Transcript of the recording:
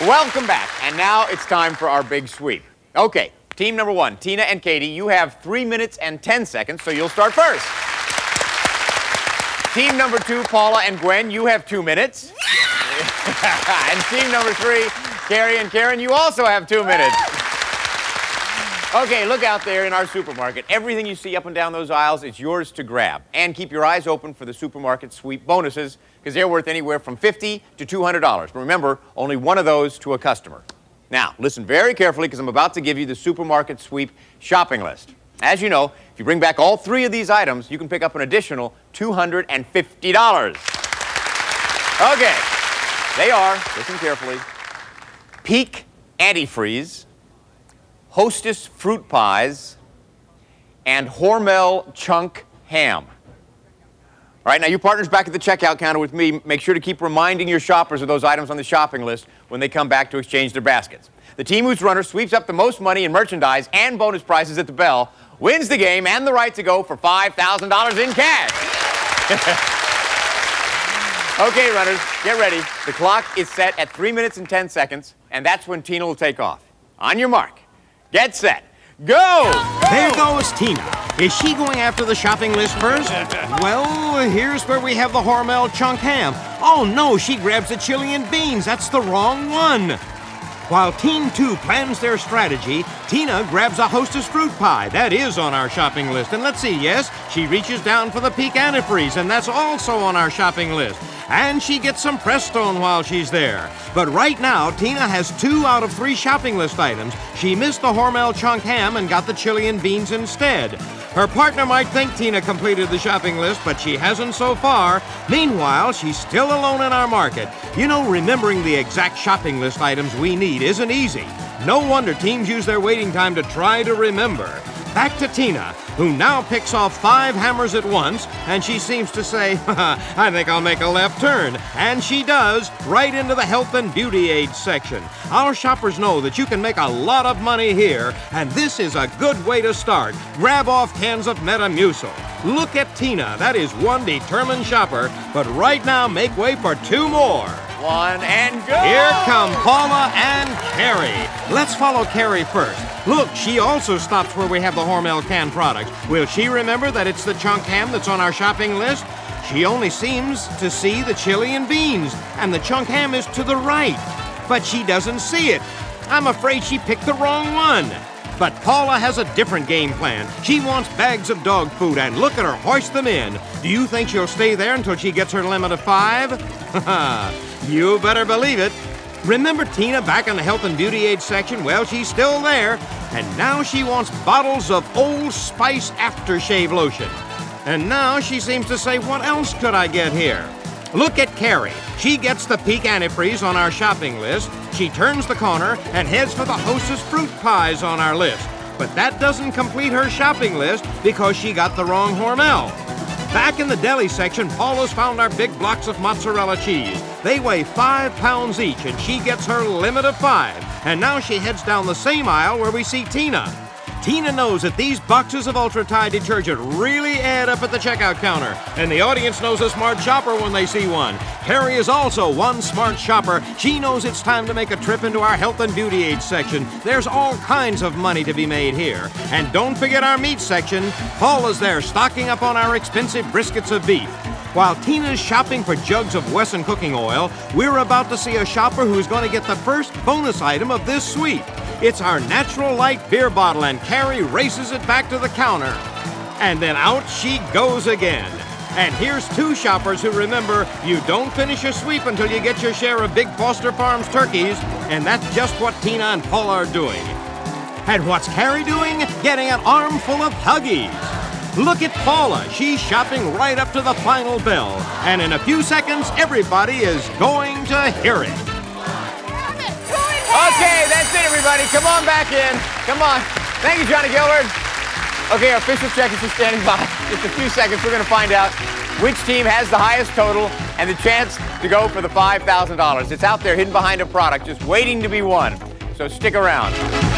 Welcome back. And now it's time for our big sweep. Okay, team number one, Tina and Katie, you have 3 minutes and 10 seconds, so you'll start first. Team number two, Paula and Gwen, you have 2 minutes. And team number three, Carrie and Karen, you also have 2 minutes. Okay, look out there in our supermarket. Everything you see up and down those aisles is yours to grab. And keep your eyes open for the supermarket sweep bonuses, because they're worth anywhere from $50 to $200. But remember, only one of those to a customer. Now, listen very carefully, because I'm about to give you the supermarket sweep shopping list. As you know, if you bring back all 3 of these items, you can pick up an additional $250. Okay, they are, listen carefully, Peak Antifreeze, Hostess Fruit Pies, and Hormel Chunk Ham. All right, now you partners back at the checkout counter with me, make sure to keep reminding your shoppers of those items on the shopping list when they come back to exchange their baskets. The team whose runner sweeps up the most money in merchandise and bonus prizes at the bell wins the game and the right to go for $5,000 in cash. Okay, runners, get ready. The clock is set at 3 minutes and 10 seconds, and that's when Tina will take off. On your mark. Get set. Go! There goes Tina. Is she going after the shopping list first? Well, here's where we have the Hormel Chunk Ham. Oh, no, she grabs the chili and beans. That's the wrong one. While Team 2 plans their strategy, Tina grabs a Hostess Fruit Pie. That is on our shopping list. And let's see, yes, she reaches down for the Peak Antifreeze, and that's also on our shopping list. And she gets some Prestone while she's there. But right now, Tina has 2 out of 3 shopping list items. She missed the Hormel Chunk Ham and got the chili and beans instead. Her partner might think Tina completed the shopping list, but she hasn't so far. Meanwhile, she's still alone in our market. You know, remembering the exact shopping list items we need isn't easy. No wonder teams use their waiting time to try to remember. Back to Tina, who now picks off 5 hammers at once, and she seems to say, I think I'll make a left turn. And she does, right into the health and beauty aids section. Our shoppers know that you can make a lot of money here, and this is a good way to start. Grab off cans of Metamucil. Look at Tina, that is one determined shopper, but right now make way for 2 more. 1 and go! Here come Paula and Carrie. Let's follow Carrie first. Look, she also stops where we have the Hormel canned products. Will she remember that it's the Chunk Ham that's on our shopping list? She only seems to see the chili and beans, and the Chunk Ham is to the right. But she doesn't see it. I'm afraid she picked the wrong one. But Paula has a different game plan. She wants bags of dog food, and look at her hoist them in. Do you think she'll stay there until she gets her limit of 5? You better believe it. Remember Tina back in the health and beauty aid section? Well, she's still there. And now she wants bottles of Old Spice aftershave lotion. And now she seems to say, what else could I get here? Look at Carrie. She gets the Peak Antifreeze on our shopping list. She turns the corner and heads for the Hostess Fruit Pies on our list. But that doesn't complete her shopping list because she got the wrong Hormel. Back in the deli section, Paula's found our big blocks of mozzarella cheese. They weigh 5 pounds each, and she gets her limit of 5. And now she heads down the same aisle where we see Tina. Tina knows that these boxes of Ultra Tide detergent really add up at the checkout counter, and the audience knows a smart shopper when they see one. Carrie is also one smart shopper. She knows it's time to make a trip into our health and beauty aids section. There's all kinds of money to be made here. And don't forget our meat section. Paula's there stocking up on our expensive briskets of beef. While Tina's shopping for jugs of Wesson cooking oil, we're about to see a shopper who's going to get the first bonus item of this sweep. It's our Natural Light beer bottle, and Carrie races it back to the counter. And then out she goes again. And here's 2 shoppers who remember you don't finish a sweep until you get your share of Big Foster Farms turkeys, and that's just what Tina and Paula are doing. And what's Carrie doing? Getting an armful of Huggies. Look at Paula. She's shopping right up to the final bell. And in a few seconds, everybody is going to hear it. Okay, that's it, everybody. Come on back in. Come on. Thank you, Johnny Gilbert. Okay, our official check is just standing by. Just a few seconds, we're going to find out which team has the highest total and the chance to go for the $5,000. It's out there hidden behind a product, just waiting to be won. So stick around.